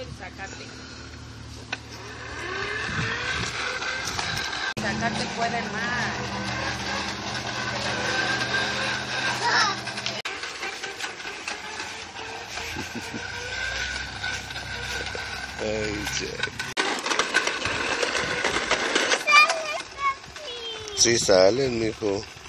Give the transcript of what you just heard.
el zacate. El zacate puede más. Ay, Jack. Sí salen, mijo.